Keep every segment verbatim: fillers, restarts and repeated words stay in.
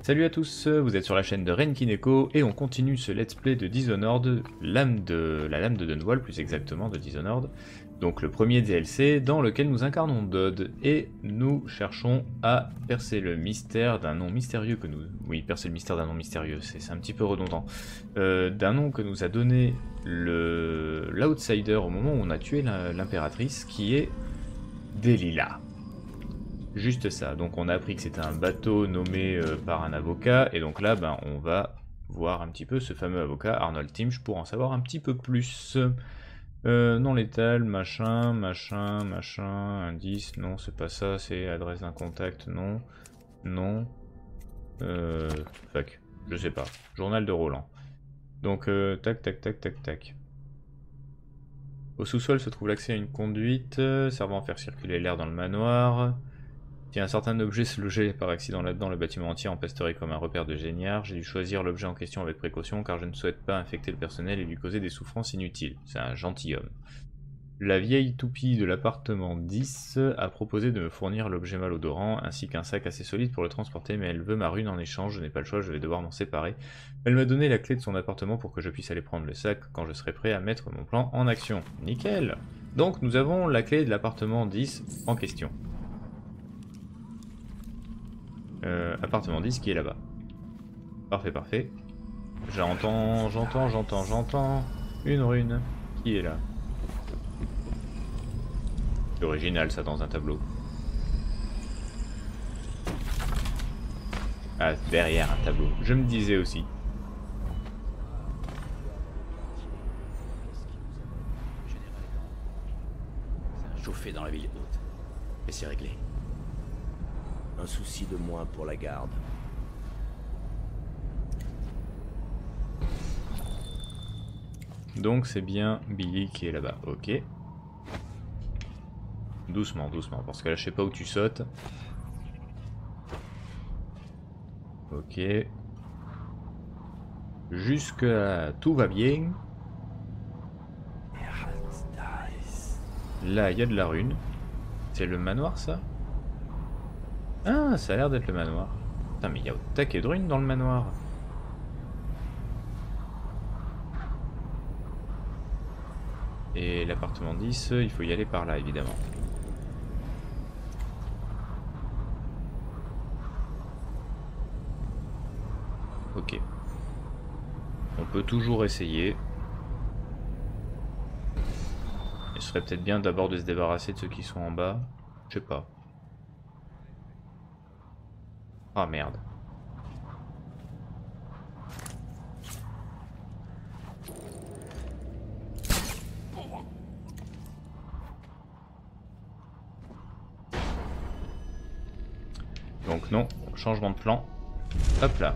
Salut à tous, vous êtes sur la chaîne de Renkineko et on continue ce let's play de Dishonored, l'âme de la lame de Dunwall, plus exactement de Dishonored. Donc le premier D L C dans lequel nous incarnons Dodd et nous cherchons à percer le mystère d'un nom mystérieux que nous... Oui, percer le mystère d'un nom mystérieux, c'est un petit peu redondant. Euh, d'un nom que nous a donné le l'Outsider au moment où on a tué l'impératrice, qui est Delilah. Juste ça, donc on a appris que c'était un bateau nommé euh, par un avocat, et donc là ben, on va voir un petit peu ce fameux avocat, Arnold Timch, pour en savoir un petit peu plus. Euh, non létal, machin, machin, machin, indice, non c'est pas ça, c'est adresse d'un contact, non, non, euh, fuck, je sais pas, journal de Roland. Donc euh, tac tac tac tac tac. Au sous-sol se trouve l'accès à une conduite, servant à faire circuler l'air dans le manoir. Si un certain objet se logeait par accident là-dedans, le bâtiment entier empesterait comme un repère de géniard. J'ai dû choisir l'objet en question avec précaution car je ne souhaite pas infecter le personnel et lui causer des souffrances inutiles. C'est un gentilhomme. La vieille toupie de l'appartement dix a proposé de me fournir l'objet malodorant ainsi qu'un sac assez solide pour le transporter, mais elle veut ma rune en échange, je n'ai pas le choix, je vais devoir m'en séparer. Elle m'a donné la clé de son appartement pour que je puisse aller prendre le sac quand je serai prêt à mettre mon plan en action. Nickel! Donc nous avons la clé de l'appartement dix en question. Euh, appartement dix qui est là-bas. Parfait, parfait. J'entends, j'entends, j'entends, j'entends une rune qui est là. C'est original ça dans un tableau. Ah, derrière un tableau. Je me disais aussi. C'est un chauffé dans la ville haute. Et c'est réglé. Un souci de moins pour la garde. Donc c'est bien Billy qui est là-bas, ok. Doucement, doucement, parce que là je sais pas où tu sautes. Ok. Jusque là, tout va bien. Là il y a de la rune. C'est le manoir ça? Ah, ça a l'air d'être le manoir. Putain, mais il y a au taquet de runes dans le manoir. Et l'appartement dix, il faut y aller par là, évidemment. Ok. On peut toujours essayer. Il serait peut-être bien d'abord de se débarrasser de ceux qui sont en bas. Je sais pas. Ah merde. Donc non, changement de plan. Hop là.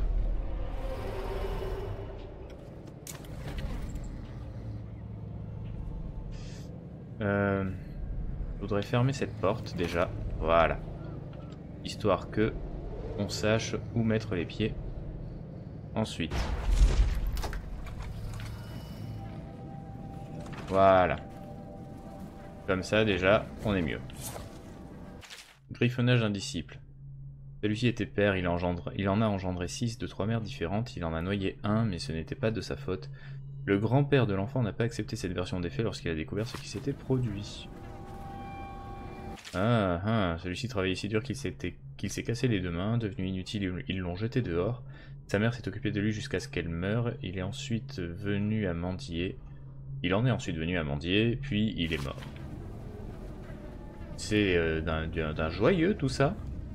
Euh, je voudrais fermer cette porte déjà. Voilà. Histoire que on sache où mettre les pieds. Ensuite. Voilà. Comme ça déjà, on est mieux. Griffonnage d'un disciple. Celui-ci était père, il, engendre... il en a engendré six de trois mères différentes, il en a noyé un, mais ce n'était pas de sa faute. Le grand-père de l'enfant n'a pas accepté cette version des faits lorsqu'il a découvert ce qui s'était produit. Ah, ah, celui-ci travaillait si dur qu'il s'était qu'il s'est cassé les deux mains, devenu inutile, ils l'ont jeté dehors. Sa mère s'est occupée de lui jusqu'à ce qu'elle meure, il est ensuite venu à mendier. Il en est ensuite venu à mendier, puis il est mort. C'est euh, d'un joyeux tout ça.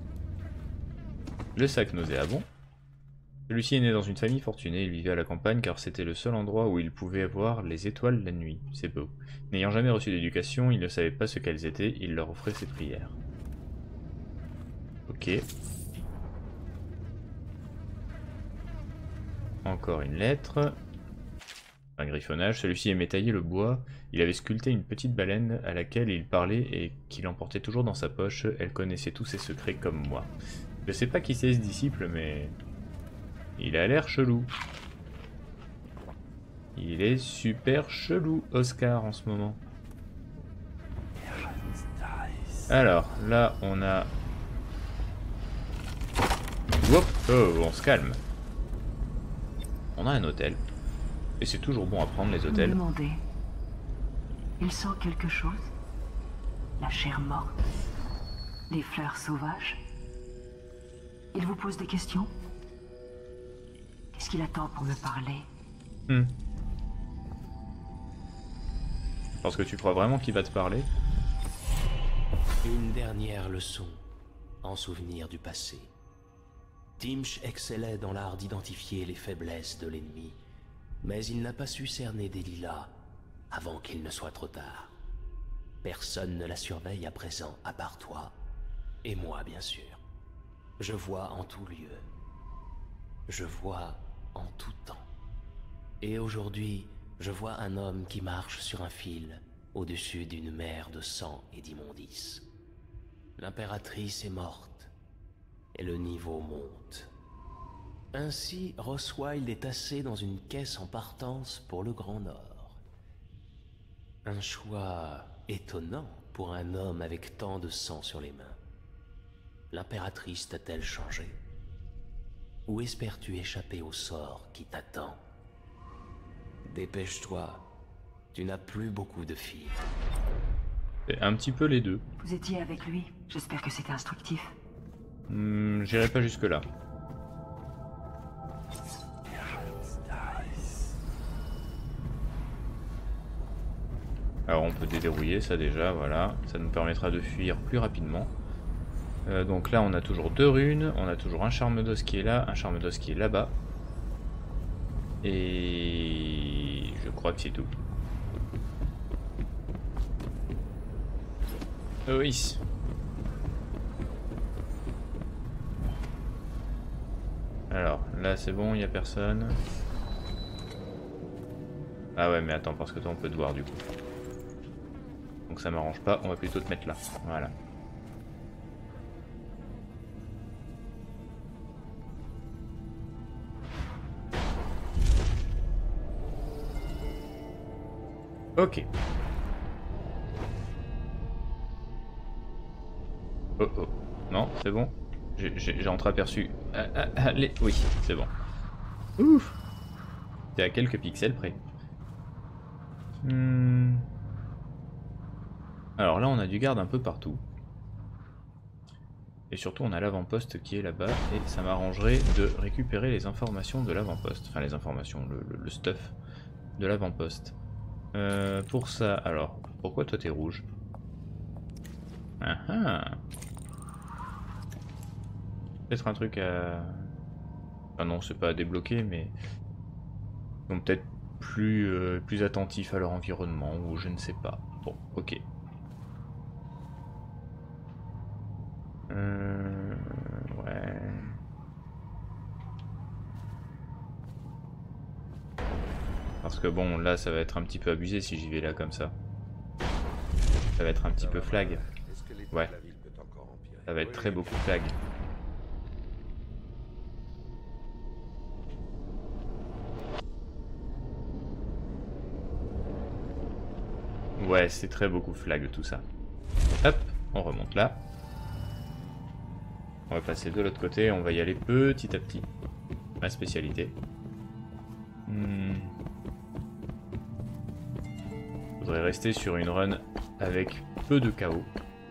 Le sac nauséabond. Celui-ci est né dans une famille fortunée, il vivait à la campagne car c'était le seul endroit où il pouvait voir les étoiles la nuit. C'est beau. N'ayant jamais reçu d'éducation, il ne savait pas ce qu'elles étaient, il leur offrait ses prières. Ok. Encore une lettre. Un griffonnage. Celui-ci aimait tailler le bois. Il avait sculpté une petite baleine à laquelle il parlait et qu'il emportait toujours dans sa poche. Elle connaissait tous ses secrets comme moi. Je sais pas qui c'est ce disciple, mais il a l'air chelou. Il est super chelou, Oscar, en ce moment. Alors, là, on a Wop, oh, on se calme. On a un hôtel. Et c'est toujours bon à prendre les hôtels. Vous me demandez. Il sent quelque chose? La chair morte? Les fleurs sauvages? Il vous pose des questions? Qu'est-ce qu'il attend pour me parler? Hmm. Parce que tu crois vraiment qu'il va te parler? Une dernière leçon, en souvenir du passé. Timch excellait dans l'art d'identifier les faiblesses de l'ennemi, mais il n'a pas su cerner Delilah avant qu'il ne soit trop tard. Personne ne la surveille à présent, à part toi, et moi bien sûr. Je vois en tout lieu. Je vois en tout temps. Et aujourd'hui, je vois un homme qui marche sur un fil, au-dessus d'une mer de sang et d'immondices. L'impératrice est morte, et le niveau monte. Ainsi, Roswild est tassé dans une caisse en partance pour le Grand Nord. Un choix étonnant pour un homme avec tant de sang sur les mains. L'impératrice t'a-t-elle changé? Ou espères-tu échapper au sort qui t'attend? Dépêche-toi, tu n'as plus beaucoup de filles. C'est un petit peu les deux. Vous étiez avec lui? J'espère que c'était instructif. Hmm, j'irai pas jusque là. Alors on peut déverrouiller ça déjà, voilà. Ça nous permettra de fuir plus rapidement. Euh, donc là on a toujours deux runes, on a toujours un charme d'os qui est là, un charme d'os qui est là-bas. Et je crois que c'est tout. Oh oui. Alors là c'est bon, il n'y a personne. Ah ouais mais attends, parce que toi on peut te voir du coup. Donc ça m'arrange pas, on va plutôt te mettre là. Voilà. Ok. Oh oh. Non, c'est bon. J'ai entreaperçu. Ah, ah, allez, oui, c'est bon. Ouf. T'es à quelques pixels près. Hmm. Alors là, on a du garde un peu partout. Et surtout, on a l'avant-poste qui est là-bas. Et ça m'arrangerait de récupérer les informations de l'avant-poste. Enfin, les informations, le, le, le stuff de l'avant-poste. Euh, pour ça, alors, pourquoi toi t'es rouge? Ah ah. Peut-être un truc à... Ah non, c'est pas à débloquer, mais... Ils sont peut-être plus, euh, plus attentifs à leur environnement, ou je ne sais pas. Bon, ok. Euh... Ouais... Parce que bon, là, ça va être un petit peu abusé si j'y vais là comme ça. Ça va être un petit peu flag. Ouais. Ça va être très beaucoup flag. Ouais, c'est très beaucoup flag tout ça. Hop, on remonte là. On va passer de l'autre côté, on va y aller petit à petit. Ma spécialité. Hmm. Faudrait rester sur une run avec peu de chaos.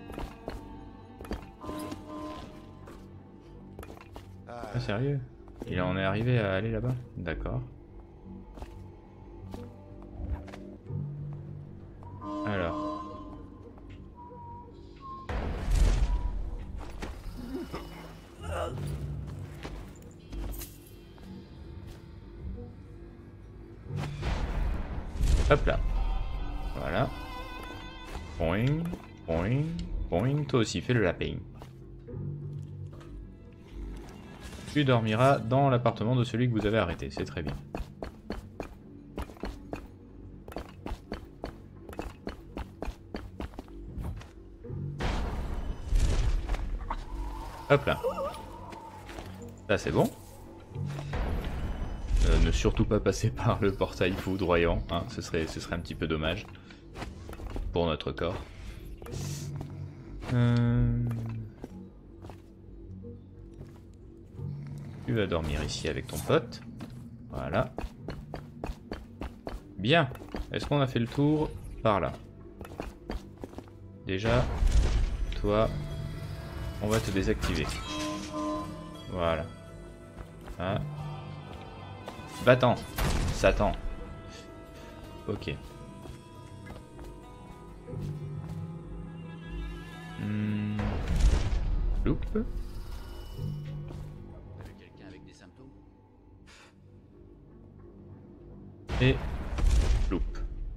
Ah sérieux? Il en est arrivé à aller là-bas? D'accord. Alors. Hop là. Voilà. Boing, boing, boing. Toi aussi, fais le lapin. Tu dormiras dans l'appartement de celui que vous avez arrêté. C'est très bien. Hop là. Ça c'est bon. Euh, ne surtout pas passer par le portail foudroyant, hein, ce serait, ce serait un petit peu dommage pour notre corps. Euh... Tu vas dormir ici avec ton pote. Voilà. Bien. Est-ce qu'on a fait le tour par là? Déjà, toi, on va te désactiver. Voilà. Ah. Va-t'en, Satan. Ok. Hmm. Loupe. Quelqu'un avec des symptômes? Et loupe.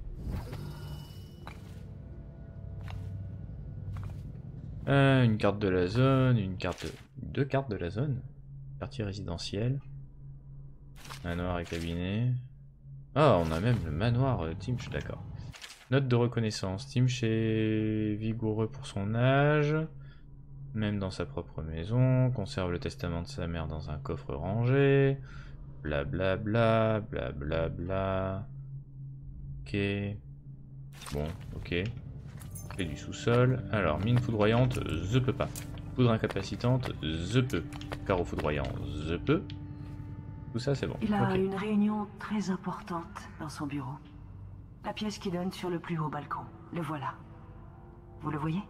Euh, une carte de la zone, une carte, de... deux cartes de la zone. Quartier résidentiel. Manoir et cabinet. Ah, on a même le manoir euh, Timch, d'accord. Note de reconnaissance. Timch est vigoureux pour son âge, même dans sa propre maison. Conserve le testament de sa mère dans un coffre rangé. Blablabla, blablabla. Bla, bla. Ok. Bon, ok. Clé du sous-sol. Alors, mine foudroyante, je peux pas. Poudre incapacitante, je peux. Carreau foudroyant, je peux. Tout ça, c'est bon. Il a okay. une réunion très importante dans son bureau. La pièce qui donne sur le plus haut balcon. Le voilà. Vous le voyez?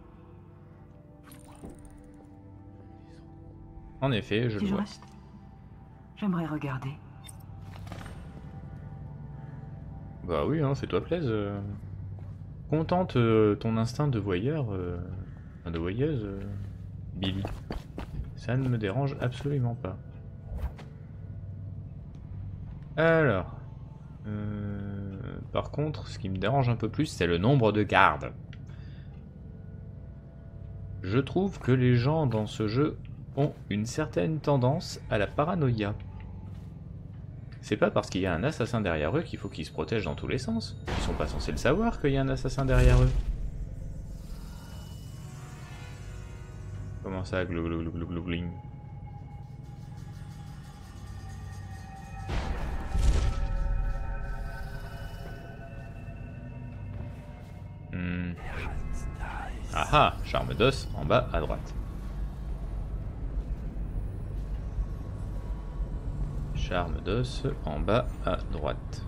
En effet, je si le je vois. Reste, j'aimerais regarder. Bah oui, hein, fais-toi plaisir. Euh... Contente euh, ton instinct de voyeur, euh... de voyeuse, euh... Billy. Ça ne me dérange absolument pas. Alors, euh... par contre, ce qui me dérange un peu plus, c'est le nombre de gardes. Je trouve que les gens dans ce jeu ont une certaine tendance à la paranoïa. C'est pas parce qu'il y a un assassin derrière eux qu'il faut qu'ils se protègent dans tous les sens. Ils sont pas censés le savoir qu'il y a un assassin derrière eux. Comment ça, glou glou glou glou glou gling? Hmm. Ah ah, charme d'os en bas à droite. Charme d'os en bas à droite.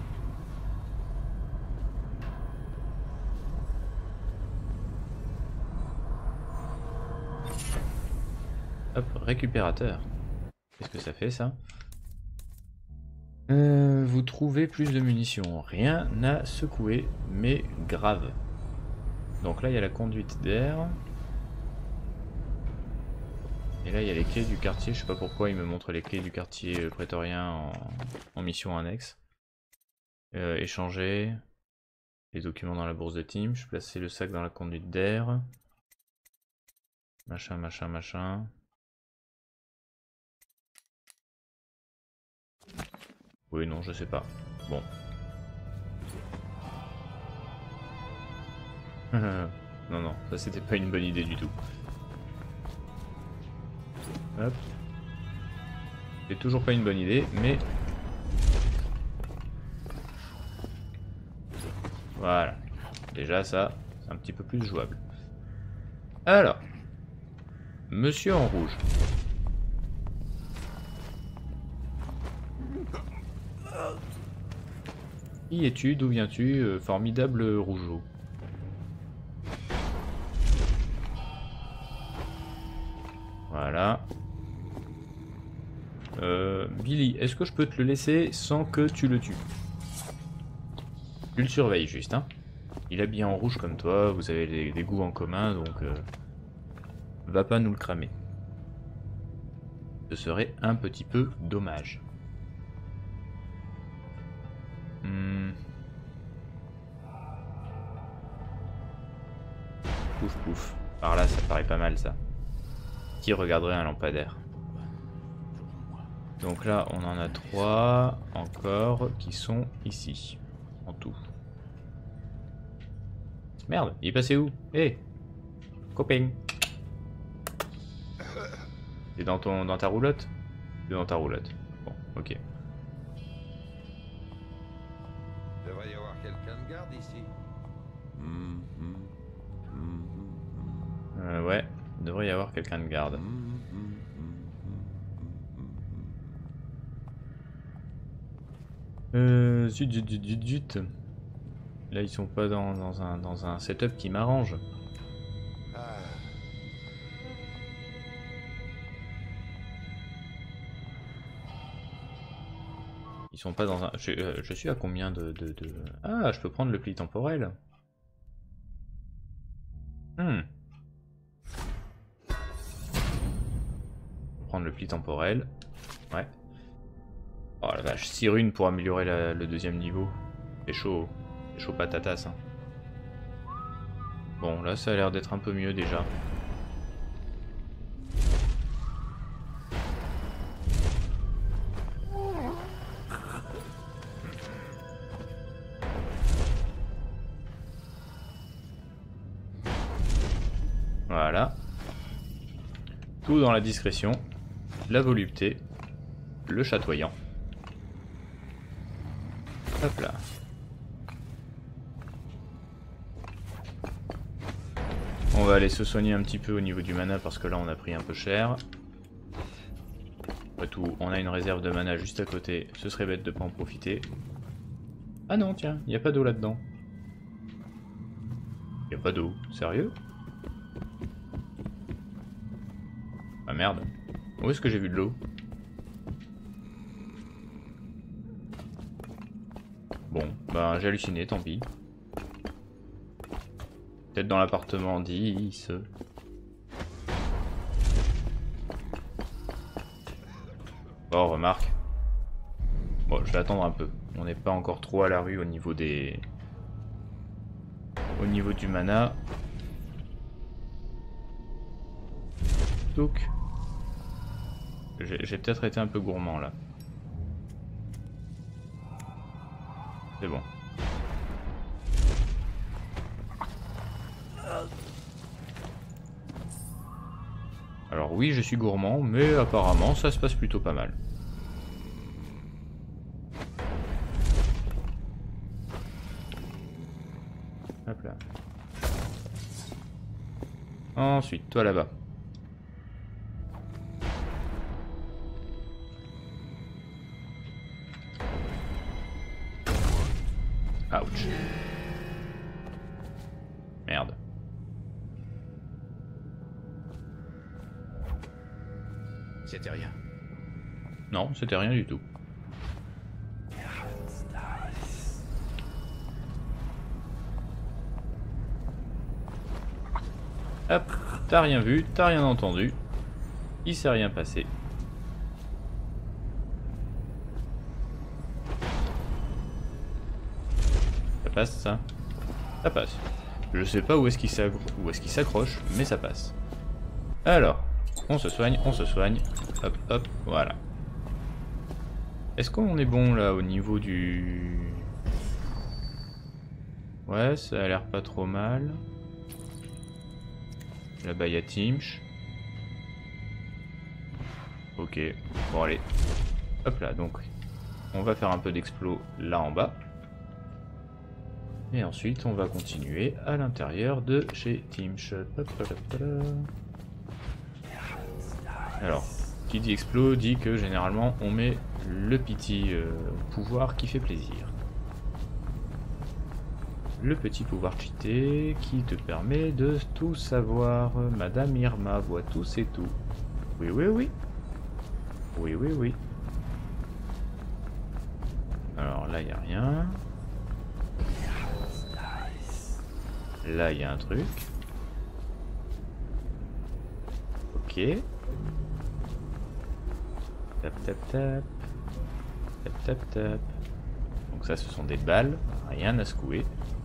Hop, récupérateur. Qu'est-ce que ça fait ça? euh, Vous trouvez plus de munitions. Rien n'a secoué, mais grave. Donc là il y a la conduite d'air. Et là il y a les clés du quartier. Je sais pas pourquoi il me montre les clés du quartier prétorien en, en mission annexe. Euh, échanger. Les documents dans la bourse de team. Je placer le sac dans la conduite d'air. Machin, machin, machin. Oui, non, je sais pas. Bon. non, non, ça c'était pas une bonne idée du tout. Hop. C'est toujours pas une bonne idée, mais... Voilà. Déjà ça, c'est un petit peu plus jouable. Alors. Monsieur en rouge. Qui es-tu? D'où viens-tu? euh, Formidable rougeau. Voilà. Euh, Billy, est-ce que je peux te le laisser sans que tu le tues? Tu le surveilles juste, hein. Il est habillé en rouge comme toi, vous avez des, des goûts en commun, donc... Euh, va pas nous le cramer. Ce serait un petit peu dommage. Hmm. Pouf pouf. Par là, ça paraît pas mal ça. Qui regarderait un lampadaire? Donc là, on en a trois encore qui sont ici. En tout. Merde, il est passé où? Hé hey, copain. T'es dans, ton, dans ta roulotte? T'es dans ta roulotte. Bon, ok. Il devrait y avoir quelqu'un de garde ici. Hum, hum, hum, hum, Euh, ouais, il devrait y avoir quelqu'un de garde. hum, hum, hum, hum, hum. Euh, zut, zut, zut, zut, zut. Là, ils sont pas dans, dans, un, dans un setup qui m'arrange. Ah, Ils sont pas dans un... Je, euh, je suis à combien de, de, de... Ah, je peux prendre le pli temporel. Hmm. Prendre le pli temporel. Ouais. Oh la vache, six runes pour améliorer la, le deuxième niveau. C'est chaud. C'est chaud patatas. Hein. Bon, là, ça a l'air d'être un peu mieux déjà. Voilà. Tout dans la discrétion, la volupté, le chatoyant. Hop là. On va aller se soigner un petit peu au niveau du mana parce que là on a pris un peu cher. Après tout, on a une réserve de mana juste à côté, ce serait bête de pas en profiter. Ah non, tiens, il n'y a pas d'eau là-dedans. Il n'y a pas d'eau, sérieux? Ah merde, où est-ce que j'ai vu de l'eau? Bon, bah j'ai halluciné, tant pis. Peut-être dans l'appartement dix. Oh, remarque. Bon, je vais attendre un peu. On n'est pas encore trop à la rue au niveau des... Au niveau du mana. Donc... J'ai peut-être été un peu gourmand là. C'est bon. Alors oui, je suis gourmand, mais apparemment ça se passe plutôt pas mal. Hop là. Ensuite, toi là-bas. Ouch. Merde. C'était rien. Non, c'était rien du tout. Hop, t'as rien vu, t'as rien entendu. Il s'est rien passé. Ça passe ça? Ça passe. Je sais pas où est-ce qu'il s'accroche, mais ça passe. Alors, on se soigne, on se soigne. Hop, hop, voilà. Est-ce qu'on est bon là au niveau du... Ouais, ça a l'air pas trop mal. Là-bas il y a Timsh. Ok, bon allez. Hop là, donc on va faire un peu d'explos là en bas. Et ensuite on va continuer à l'intérieur de chez Timsh. Alors, qui dit explos dit que généralement on met le petit euh, pouvoir qui fait plaisir. Le petit pouvoir cheaté qui te permet de tout savoir. Madame Irma voit tout, c'est tout. Oui, oui, oui. Oui, oui, oui. Alors là, il n'y a rien. Là, il y a un truc. Ok. Tap, tap, tap. Tap, tap, tap. Donc ça, ce sont des balles. Rien à secouer.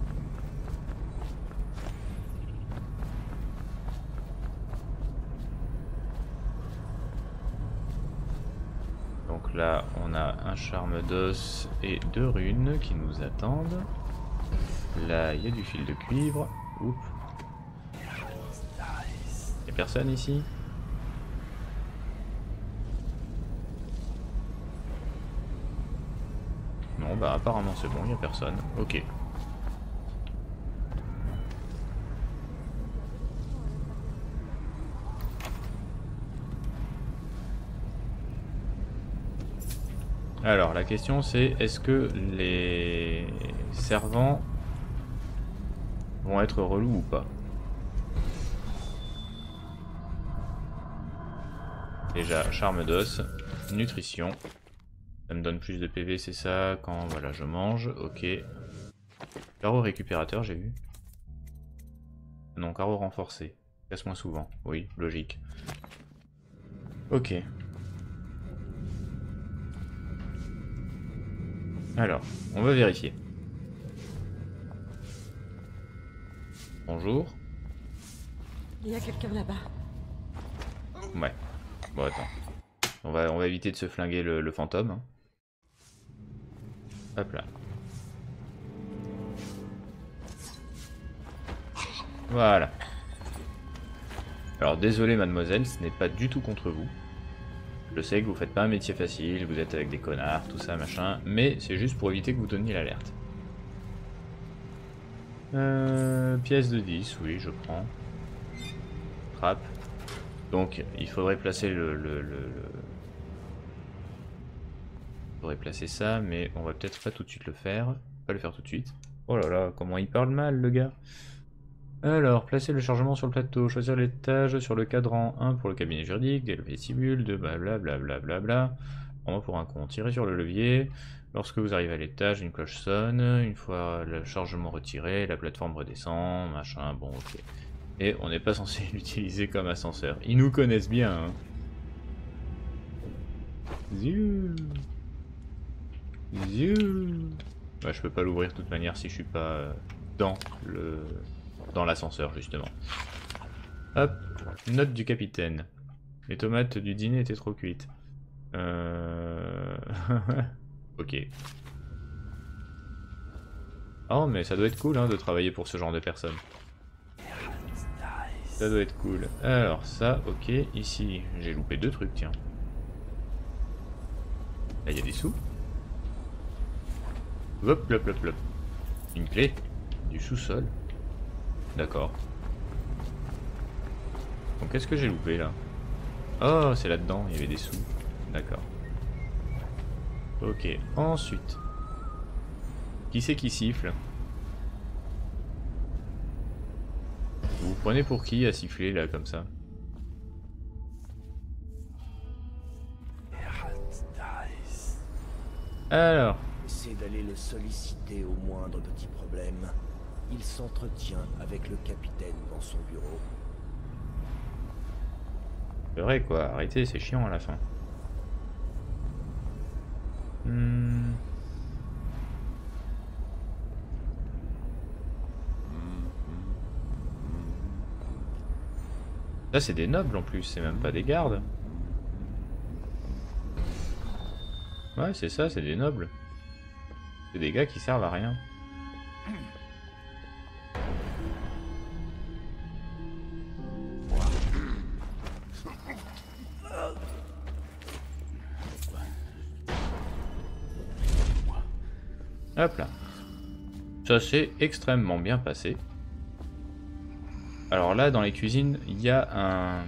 Donc là, on a un charme d'os et deux runes qui nous attendent. Là, il y a du fil de cuivre. Oups. Y'a personne ici? Non, bah apparemment c'est bon, il n'y a personne. Ok. Alors la question c'est, est-ce que les servants vont être relous ou pas? Déjà, charme d'os, nutrition. Ça me donne plus de P V, c'est ça, quand voilà, je mange, ok. Carreau récupérateur, j'ai vu. Non, carreau renforcé. Casse moins souvent, oui, logique. Ok. Alors, on va vérifier. Bonjour. Il y a quelqu'un là-bas. Ouais. Bon, attends. On va, on va éviter de se flinguer le, le fantôme. Hein. Hop là. Voilà. Alors désolé mademoiselle, ce n'est pas du tout contre vous. Je sais que vous faites pas un métier facile, vous êtes avec des connards, tout ça machin, mais c'est juste pour éviter que vous donniez l'alerte. Euh, pièce de dix, oui je prends. Trappe. Donc il faudrait placer le... le, le, le... Il faudrait placer ça, mais on va peut-être pas tout de suite le faire. Pas le faire tout de suite. Oh là là, comment il parle mal le gars. Alors, placer le chargement sur le plateau, choisir l'étage sur le cadran, un pour le cabinet juridique, le vestibule, deux blablabla, blablabla. Prendre pour un con, tirer sur le levier. Lorsque vous arrivez à l'étage, une cloche sonne. Une fois le chargement retiré, la plateforme redescend, machin, bon ok. Et on n'est pas censé l'utiliser comme ascenseur. Ils nous connaissent bien, hein. Ziou. Ziou. Bah, je peux pas l'ouvrir de toute manière si je suis pas dans le... dans l'ascenseur justement. Hop, note du capitaine. Les tomates du dîner étaient trop cuites. Euh... ok. Oh mais ça doit être cool hein, de travailler pour ce genre de personnes. Ça doit être cool. Alors ça, ok. Ici, j'ai loupé deux trucs, tiens. Là, il y a des sous. Hop, hop, hop, hop. Une clé. Du sous-sol. D'accord. Donc qu'est-ce que j'ai loupé là? Oh, c'est là-dedans, il y avait des sous. D'accord. Ok, ensuite. Qui c'est qui siffle? Vous vous prenez pour qui à siffler là comme ça? Alors. Essaie d'aller le solliciter au moindre petit problème. Il s'entretient avec le capitaine dans son bureau. C'est vrai quoi, arrêtez, c'est chiant à la fin. Hmm. Là c'est des nobles en plus, c'est même pas des gardes. Ouais c'est ça, c'est des nobles. C'est des gars qui servent à rien. Hop là. Ça s'est extrêmement bien passé. Alors là, dans les cuisines, il y a un,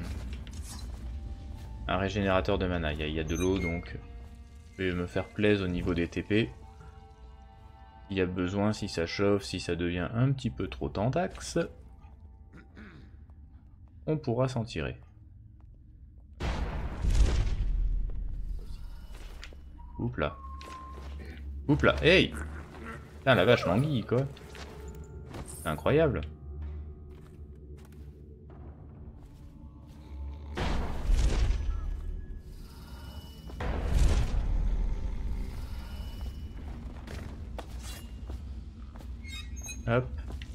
un régénérateur de mana. Il y a, il y a de l'eau, donc je vais me faire plaisir au niveau des T P. Il y a besoin, si ça chauffe, si ça devient un petit peu trop tentax, on pourra s'en tirer. Oups là. Oups là. Hey! Putain, la vache l'anguille, quoi. C'est incroyable. Hop.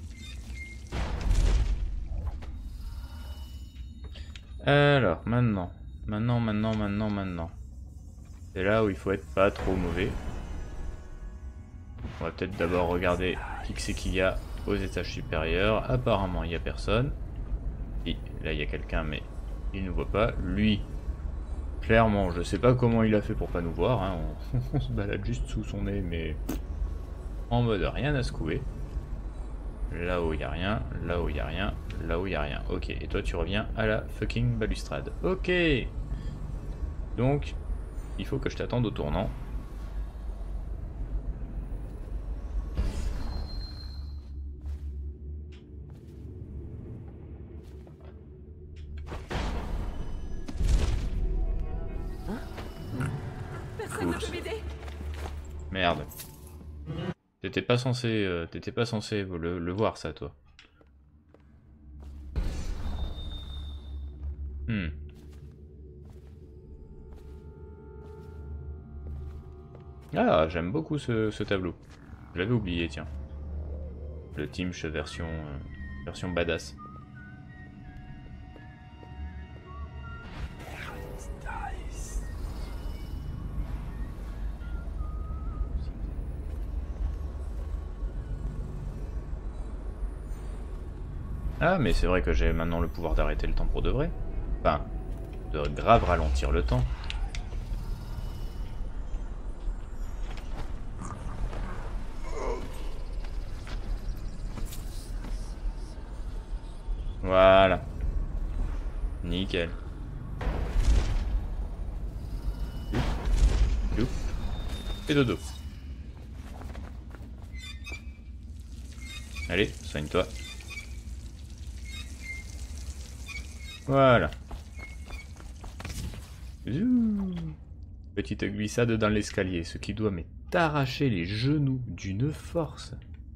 Alors, maintenant. Maintenant, maintenant, maintenant, maintenant. C'est là où il faut être pas trop mauvais. On va peut-être d'abord regarder qui c'est qu'il y a aux étages supérieurs. Apparemment, il n'y a personne. Si, là, il y a quelqu'un, mais il ne nous voit pas. Lui, clairement, je sais pas comment il a fait pour pas nous voir. Hein. On, on se balade juste sous son nez, mais en mode rien à secouer. Là-haut, il n'y a rien. Là-haut, il n'y a rien. Là-haut, il n'y a rien. Ok, et toi, tu reviens à la fucking balustrade. Ok. Donc, il faut que je t'attende au tournant. Ça Oups. peut m'aider. Merde. T'étais pas censé, euh, t'étais pas censé le, le voir ça, toi. Hmm. Ah, j'aime beaucoup ce, ce tableau. Je l'avais oublié, tiens. Le Timsh version, euh, version badass. Ah, mais c'est vrai que j'ai maintenant le pouvoir d'arrêter le temps pour de vrai. Enfin, de grave ralentir le temps. Voilà. Nickel. Youp. Youp. Et dodo. Allez, soigne-toi. Voilà. Zouh. Petite glissade dans l'escalier, ce qui doit m'arracher les genoux d'une force.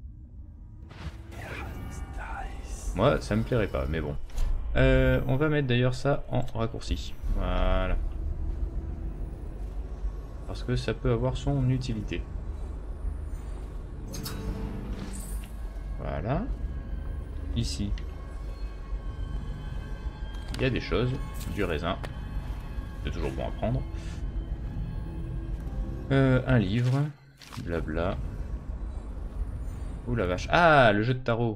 Moi, ça me plairait pas, mais bon. Euh, on va mettre d'ailleurs ça en raccourci. Voilà. Parce que ça peut avoir son utilité. Voilà. Ici. Il y a des choses. Du raisin. C'est toujours bon à prendre. Euh, un livre. Blabla. Ouh la vache. Ah, le jeu de tarot.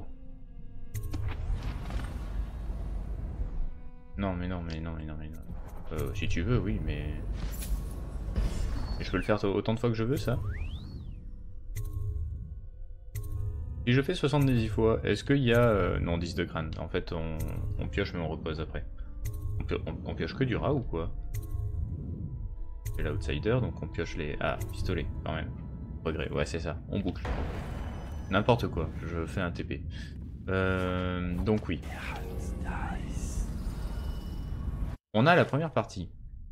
Non, mais non, mais non, mais non, mais non. Euh, si tu veux, oui, mais... Et je peux le faire autant de fois que je veux, ça? Si je fais soixante-dix fois, est-ce qu'il y a... Euh... Non, dix de crâne. En fait, on... on pioche, mais on repose après. On, pio... on... on pioche que du rat, ou quoi? C'est l'outsider, donc on pioche les... Ah, pistolet, quand même. Regret, ouais, c'est ça. On boucle. N'importe quoi, je fais un T P. Euh... Donc oui. On a la première partie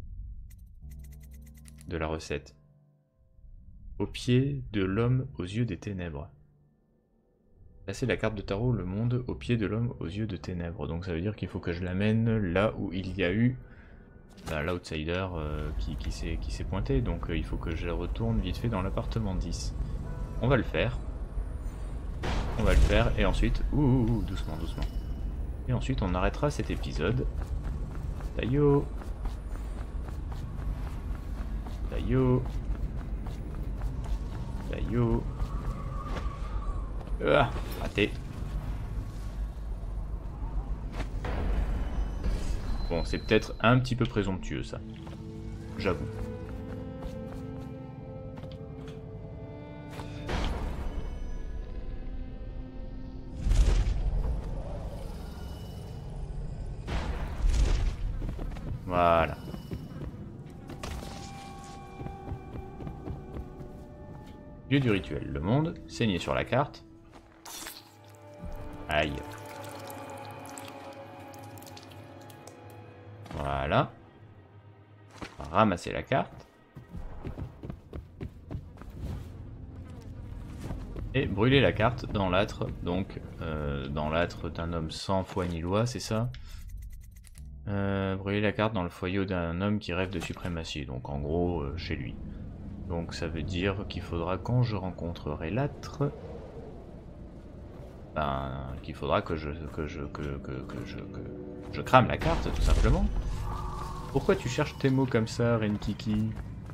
de la recette. Au pied de l'homme aux yeux des ténèbres. Placer la carte de tarot, le monde, au pied de l'homme aux yeux de ténèbres. Donc ça veut dire qu'il faut que je l'amène là où il y a eu bah, l'outsider euh, qui, qui s'est pointé. Donc euh, il faut que je retourne vite fait dans l'appartement dix. On va le faire. On va le faire et ensuite... Ouh, ouh, ouh, doucement, doucement. Et ensuite on arrêtera cet épisode. Taillot. Taillot. Taillot. Ah, raté. Bon, c'est peut-être un petit peu présomptueux ça. J'avoue. Voilà. Lieu du rituel, le monde, saigné sur la carte. Aïe. Voilà. Ramasser la carte. Et brûler la carte dans l'âtre, donc euh, dans l'âtre d'un homme sans foi ni loi, c'est ça? Euh, brûler la carte dans le foyer d'un homme qui rêve de suprématie, donc en gros euh, chez lui. Donc ça veut dire qu'il faudra, quand je rencontrerai l'âtre, ben, qu'il faudra que je, que, je, que, que, que, je, que je crame la carte, tout simplement. Pourquoi tu cherches tes mots comme ça, Renkiki?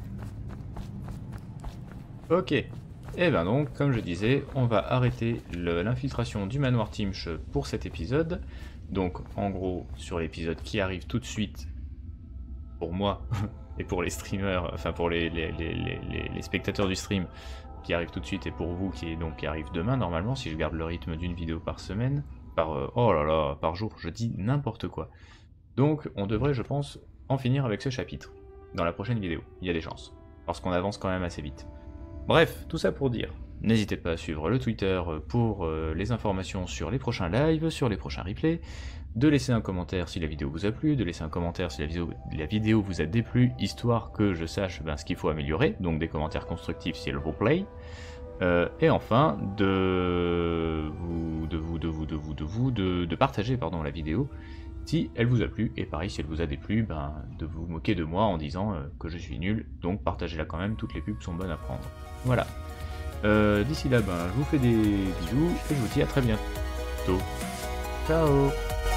Ok. Et ben donc, comme je disais, on va arrêter l'infiltration du manoir Timsh pour cet épisode. Donc en gros, sur l'épisode qui arrive tout de suite, pour moi, et pour les streamers, enfin pour les, les, les, les, les spectateurs du stream, qui arrive tout de suite, et pour vous qui, donc, qui arrive demain, normalement, si je garde le rythme d'une vidéo par semaine, par, euh, oh là là, par jour, je dis n'importe quoi. Donc on devrait, je pense, en finir avec ce chapitre, dans la prochaine vidéo, il y a des chances, parce qu'on avance quand même assez vite. Bref, tout ça pour dire N'hésitez pas à suivre le Twitter pour euh, les informations sur les prochains lives, sur les prochains replays, de laisser un commentaire si la vidéo vous a plu, de laisser un commentaire si la vidéo, la vidéo vous a déplu, histoire que je sache ben, ce qu'il faut améliorer, donc des commentaires constructifs s'il vous plaît. Euh, et enfin, de vous, de vous, de vous, de vous, de vous, de, de partager pardon, la vidéo si elle vous a plu, et pareil si elle vous a déplu, ben, de vous moquer de moi en disant euh, que je suis nul, donc partagez-la quand même, toutes les pubs sont bonnes à prendre. Voilà. Euh, D'ici là, ben, je vous fais des bisous, et je vous dis à très bientôt. Ciao.